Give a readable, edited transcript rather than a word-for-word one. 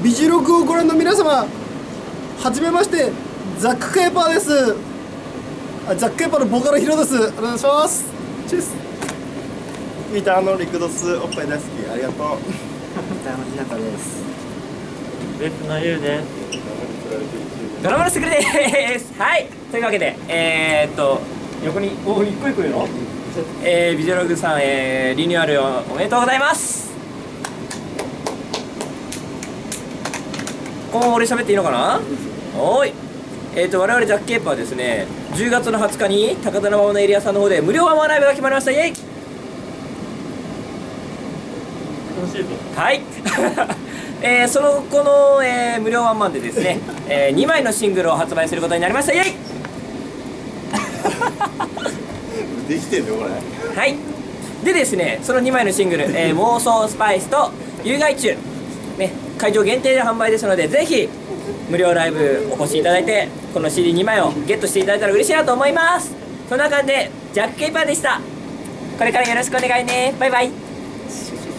ビジログをご覧の皆様、はじめまして、ザック・ケーパーです。ザック・ケーパーのボーカルヒロです。お願いします。チュース。 ギターのリクドス、おっぱい大好き、ありがとう。 ギターのひなたです。 ベースのゆうです。 ドラムのスクルです。はい、というわけで横に一個一個言うのビジョログさん、リニューアルおめでとうございます。この俺喋っていいのかな。おーい。我々ザックケーパーはですね、10月の20日に高田馬場のエリアさんの方で無料ワンマンライブが決まりました。イエイ。 楽しいぞ。 はい。その後の、無料ワンマンでですね、2枚のシングルを発売することになりました。イエイ。 できてんのこれ。 はい。でですね、その2枚のシングル、妄想スパイスと有害虫、ね、会場限定で販売ですので、ぜひ無料ライブお越しいただいて、この CD2 枚をゲットしていただいたら嬉しいなと思います。そんな感じで、ジャック・ケイパーでした。これからよろしくお願いね。バイバイ。